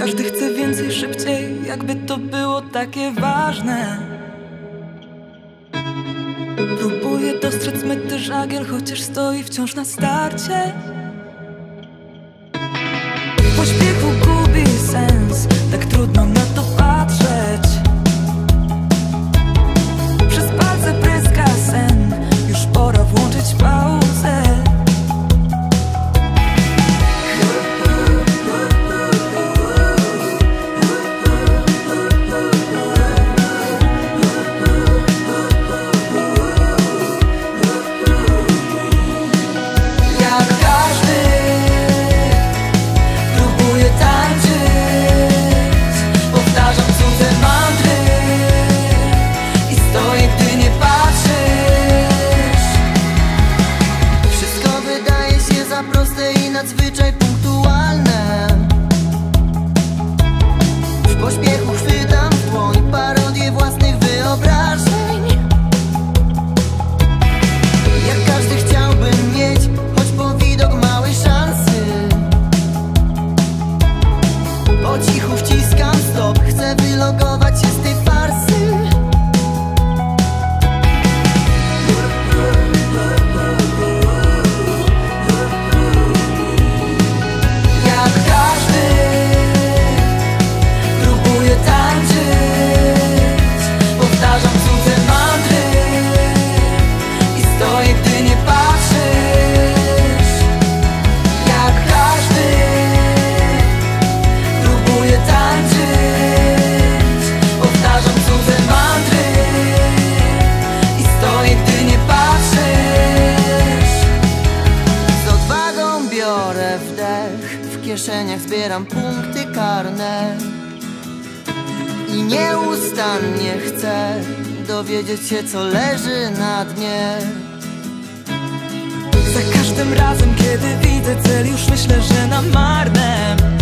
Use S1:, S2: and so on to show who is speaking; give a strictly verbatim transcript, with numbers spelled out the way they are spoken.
S1: Każdy chce więcej, szybciej, jakby to było takie ważne. Próbuję dostrzec myty żagiel, chociaż stoi wciąż na starcie. W pośpiechu gubi sens, tak trudno na to patrzeć. Przez palce pryska sen, już pora włączyć pauzę.
S2: Proste i nadzwyczaj punktualne. W pośpiechu chwytam w dłoń parodię własnych wyobrażeń. Jak każdy chciałbym mieć choć po widok małej szansy. Po cichu wciskam stop, chcę wylogować się z tej farsy. W kieszeniach zbieram punkty karne i nieustannie chcę dowiedzieć się, co leży na dnie.
S1: Za każdym razem, kiedy widzę cel, już myślę, że na marne.